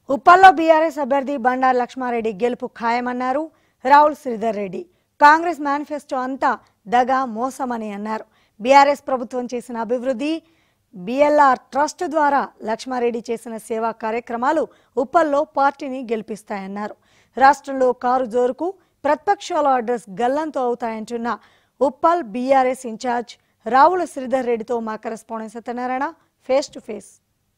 ఉప్పల్లో BRS అభ్యర్థి బండారు లక్ష్మారెడ్డి గెలుపు ఖాయమన్నారు రావుల శ్రీధర్ రెడ్డి. కాంగ్రెస్ మేనిఫెస్టో అంతా దగా మోసమని అన్నారు. బీఆర్ఎస్ ప్రభుత్వం చేసిన అభివృద్ధి, బిఎల్ఆర్ ట్రస్ట్ ద్వారా లక్ష్మారెడ్డి చేసిన సేవా కార్యక్రమాలు ఉప్పల్లో పార్టీని గెలిపిస్తాయన్నారు. రాష్ట్రంలో కారు జోరుకు ప్రతిపక్షాల అడ్రస్ గల్లంతో అవుతాయంటున్న ఉప్పల్ బీఆర్ఎస్ ఇన్ఛార్జ్ రావుల శ్రీధర్ రెడ్డితో మా correspondent Satyanarayana face to face.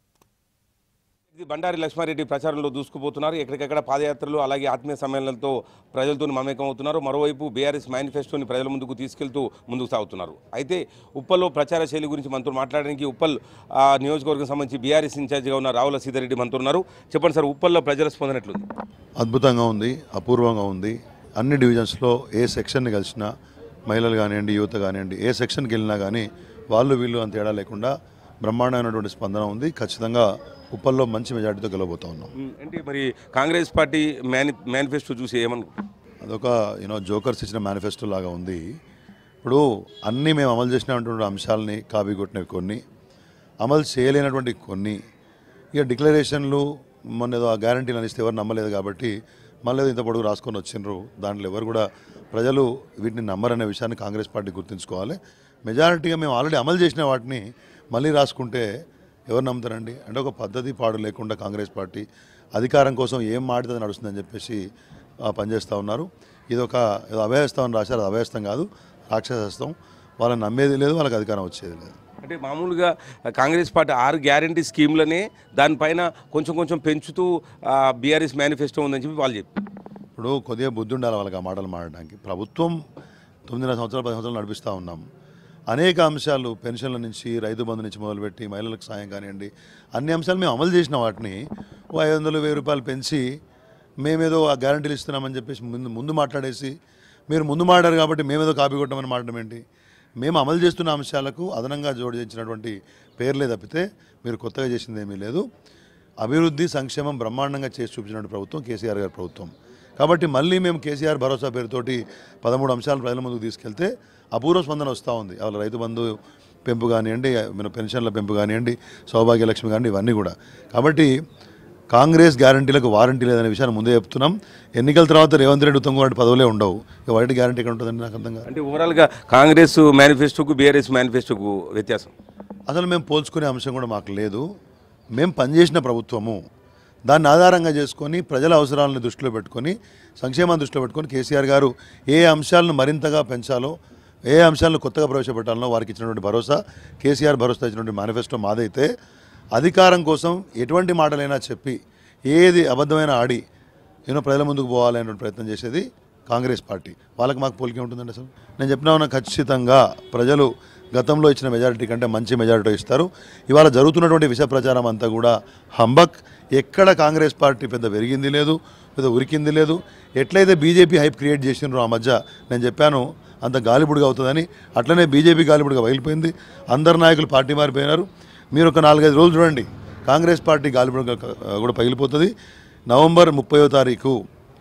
Bandaru Lakshma Reddy ప్రచారంలో దూసుకుపోతున్నారు. ఎక్కడికక్కడ పాదయాత్రలు అలాగే ఆత్మీయ సమ్మేళనాలతో ప్రజలతో మమేకం అవుతున్నారు. మరోవైపు బీఆర్ఎస్ మేనిఫెస్టోని ప్రజల ముందుకు తీసుకెళ్తూ ముందుకు సాగుతున్నారు. అయితే ఉప్పల్లో ప్రచార శైలి గురించి మనతో మాట్లాడడానికి ఉప్పల్ నియోజకవర్గం సంబంధించి బీఆర్ఎస్ ఇన్ఛార్జిగా ఉన్న రావుల శ్రీధర్ రెడ్డి మనతో ఉన్నారు. చెప్పండి సార్, ఉప్పల్లో ప్రజల స్పందన ఎట్లుంది? అద్భుతంగా ఉంది, అపూర్వంగా ఉంది. అన్ని డివిజన్స్లో ఏ సెక్షన్ని కలిసినా, మహిళలు కానివ్వండి, యువత కానివ్వండి, ఏ సెక్షన్కి వెళ్ళినా కానీ వాళ్ళు వీళ్ళు అంత తేడా లేకుండా బ్రహ్మాండమైనటువంటి స్పందన ఉంది. ఖచ్చితంగా ఉప్పల్లో మంచి మెజార్టీతో గెలవబోతా ఉన్నాం. అంటే మరి కాంగ్రెస్ పార్టీ మేనిఫెస్టో చూసి ఏమనుకుంటున్నారు? అదొక జోకర్స్ ఇచ్చిన మేనిఫెస్టో లాగా ఉంది. ఇప్పుడు అన్నీ మేము అమలు చేసినటువంటి అంశాలని కాపీ కొట్టినవి కొన్ని, అమలు చేయలేనటువంటి కొన్ని, ఇక డిక్లరేషన్లు మొన్న ఏదో ఆ గ్యారంటీలు అనిస్తే ఎవరు నమ్మలేదు కాబట్టి మళ్ళీ ఇంత పొడుగు రాసుకొని వచ్చిండ్రు. దాంట్లో ఎవరు కూడా ప్రజలు వీటిని నమ్మరనే విషయాన్ని కాంగ్రెస్ పార్టీ గుర్తుంచుకోవాలి. మెజారిటీగా మేము ఆల్రెడీ అమలు చేసిన వాటిని మళ్ళీ రాసుకుంటే ఎవరు నమ్ముతారండి? అంటే ఒక పద్ధతి పాడు లేకుండా కాంగ్రెస్ పార్టీ అధికారం కోసం ఏం మాడుతుంది నడుస్తుందని చెప్పేసి పనిచేస్తూ ఉన్నారు. ఇది ఒక అభయహస్తం అని రాశారు. అది అభయహస్తం కాదు, రాక్షసహస్తం. వాళ్ళని నమ్మేది లేదు, వాళ్ళకి అధికారం వచ్చేది లేదు. అంటే మామూలుగా కాంగ్రెస్ పార్టీ 6 గ్యారంటీ స్కీమ్లనే దానిపైన కొంచెం కొంచెం పెంచుతూ బీఆర్ఎస్ మేనిఫెస్టో ఉందని చెప్పి వాళ్ళు చెప్పారు. ఇప్పుడు కొద్దిగా బుద్ధి ఉండాలి వాళ్ళకి ఆ మాటలు మాట్లాడడానికి. ప్రభుత్వం 9.5 సంవత్సరాలు 10 సంవత్సరాలు నడిపిస్తూ ఉన్నాం. అనేక అంశాలు, పెన్షన్ల నుంచి రైతు బంధు నుంచి మొదలుపెట్టి మహిళలకు సాయం కానివ్వండి, అన్ని అంశాలు మేము అమలు చేసిన వాటిని 500, 1000 రూపాయలు పెంచి మేమేదో ఆ గ్యారంటీలు ఇస్తున్నామని చెప్పేసి ముందు మాట్లాడేసి మీరు ముందు మాట్లాడారు కాబట్టి మేమేదో కాపీ కొట్టమని మాట్లాడడం ఏంటి? మేము అమలు చేస్తున్న అంశాలకు అదనంగా జోడించినటువంటి పేర్లే తప్పితే మీరు కొత్తగా చేసింది ఏమీ లేదు. అభివృద్ధి, సంక్షేమం బ్రహ్మాండంగా చేసి చూపించినటువంటి ప్రభుత్వం కేసీఆర్ గారి ప్రభుత్వం. కాబట్టి మళ్ళీ మేము కేసీఆర్ భరోసా పేరుతోటి 13 అంశాలను ప్రజల ముందుకు తీసుకెళ్తే అపూర్వ స్పందన వస్తూ ఉంది. వాళ్ళ రైతు బంధు పెంపు కానివ్వండి, పెన్షన్ల పెంపు కానివ్వండి, సౌభాగ్యలక్ష్మి కానివ్వండి, ఇవన్నీ కూడా. కాబట్టి కాంగ్రెస్ గ్యారంటీలకు వారంటీ లేదనే విషయాన్ని ముందే చెప్తున్నాం. ఎన్నికల తర్వాత రేవంత్ రెడ్డి, ఉత్తమ్ కుమార్ పదవులే ఉండవు. ఇక వాటి గ్యారంటీ ఎక్కడ ఉంటుందండి? నాకు అర్థం కాదు. అంటే ఓవరాల్గా కాంగ్రెస్ మేనిఫెస్టోకు బీఆర్ఎస్ మేనిఫెస్టోకు వ్యత్యాసం అసలు మేము పోల్చుకునే అంశం కూడా మాకు లేదు. మేము పనిచేసిన ప్రభుత్వము, దాన్ని ఆధారంగా చేసుకొని ప్రజల అవసరాలను దృష్టిలో పెట్టుకొని, సంక్షేమాన్ని దృష్టిలో పెట్టుకొని కేసీఆర్ గారు ఏ అంశాలను మరింతగా పెంచాలో, ఏ అంశాలను కొత్తగా ప్రవేశపెట్టాలనో వారికి ఇచ్చినటువంటి భరోసా, కేసీఆర్ భరోసా ఇచ్చినటువంటి మేనిఫెస్టో మాదైతే అధికారం కోసం ఎటువంటి మాటలైనా చెప్పి ఏది అబద్ధమైన ఆడి ప్రజల ముందుకు పోవాలనే ప్రయత్నం చేసేది కాంగ్రెస్ పార్టీ. వాళ్ళకి మాకు పోలికే ఉంటుందండి. అసలు నేను చెప్పినా ఉన్నా, ఖచ్చితంగా ప్రజలు గతంలో ఇచ్చిన మెజారిటీ కంటే మంచి మెజారిటీ ఇస్తారు. ఇవాళ జరుగుతున్నటువంటి విష ప్రచారం అంతా కూడా హంబక్. ఎక్కడ కాంగ్రెస్ పార్టీ పెద్ద పెరిగింది లేదు, పెద్ద ఉరికింది లేదు. ఎట్లయితే బీజేపీ హైప్ క్రియేట్ చేసినారో ఆ మధ్య, నేను చెప్పాను అంత గాలిబుడిగా అవుతుందని, అట్లనే బీజేపీ గాలిబుడిగా బయలుపోయింది. అందరు నాయకులు పార్టీ మారిపోయినారు. మీరు ఒక 4-5 రోజులు చూడండి, కాంగ్రెస్ పార్టీ గాలిబుడిగా కూడా పగిలిపోతుంది. నవంబర్ 30వ తారీఖు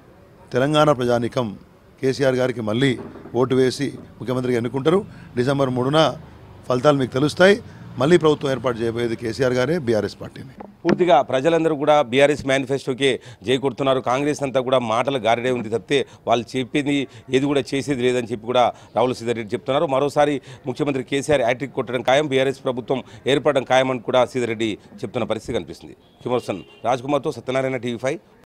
తెలంగాణ ప్రజానీకం కేసీఆర్ గారికి మళ్ళీ ఓటు వేసి ముఖ్యమంత్రిగా ఎన్నుకుంటారు. డిసెంబర్ 3న ఫలితాలు మీకు తెలుస్తాయి. మళ్ళీ ప్రభుత్వం ఏర్పాటు చేయబోయేది కేసీఆర్ గారే, బీఆర్ఎస్ పార్టీని. పూర్తిగా ప్రజలందరూ కూడా బీఆర్ఎస్ మేనిఫెస్టోకే జై కొడుతున్నారు. కాంగ్రెస్ అంతా కూడా మాటల గారిడే ఉంది తప్పితే వాళ్ళు చెప్పింది ఏది కూడా చేసేది లేదని చెప్పి కూడా రావుల శ్రీధర్ రెడ్డి చెప్తున్నారు. మరోసారి ముఖ్యమంత్రి కేసీఆర్ హ్యాట్రిక్ కొట్టడం ఖాయం, బీఆర్ఎస్ ప్రభుత్వం ఏర్పడడం ఖాయం అని కూడా శ్రీధర్ రెడ్డి చెప్తున్న పరిస్థితి కనిపిస్తుంది. కిమర్సన్ రాజ్ కుమార్తో సత్యనారాయణ, TV5.